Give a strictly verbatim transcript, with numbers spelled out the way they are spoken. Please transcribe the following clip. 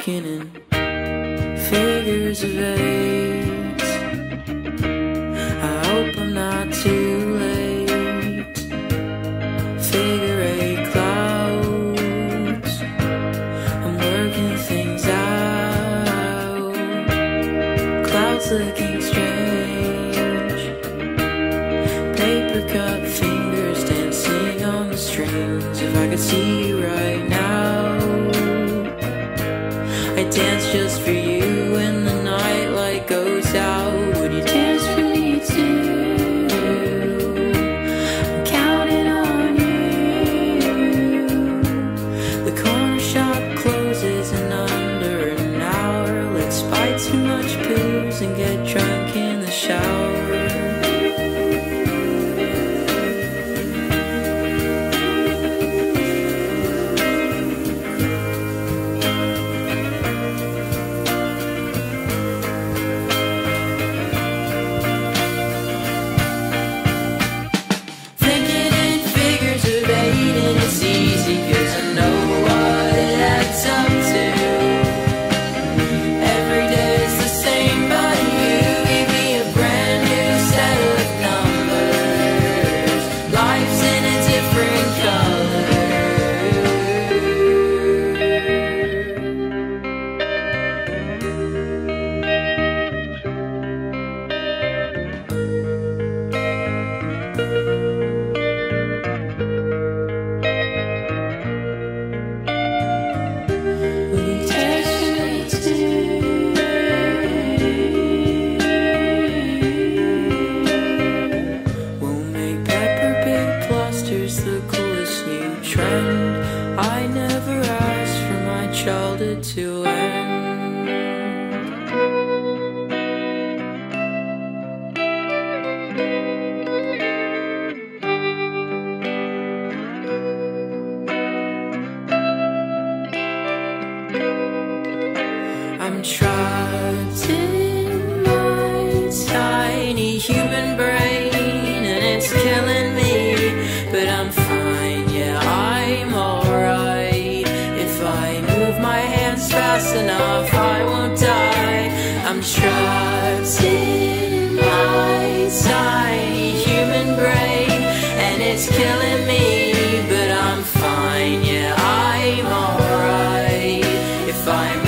talking in figures of eight. I hope I'm not too late. Figure eight clouds, I'm working things out. Clouds looking strange, paper cup fingers dancing on the strings. If I could see you right now, I'd dance just for you when the night light goes out. Would you dance for me too? I'm counting on you. The corner shop closes in under an hour. Let's buy too much booze and get drunk in the shower. The coolest new trend. I never asked for my childhood to end. I'm trapped in my tiny human brain, and it's killing me. But I'm fine, yeah, I'm alright. If I move my hands fast enough, I won't die. I'm trapped in my tiny human brain, and it's killing me. But I'm fine, yeah, I'm alright. If I